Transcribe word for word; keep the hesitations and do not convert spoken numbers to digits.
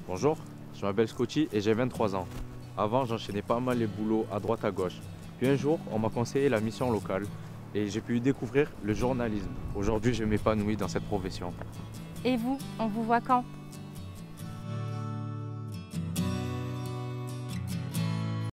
Bonjour, je m'appelle Scotty et j'ai vingt-trois ans. Avant, j'enchaînais pas mal les boulots à droite à gauche. Puis un jour, on m'a conseillé la mission locale et j'ai pu y découvrir le journalisme. Aujourd'hui, je m'épanouis dans cette profession. Et vous, on vous voit quand?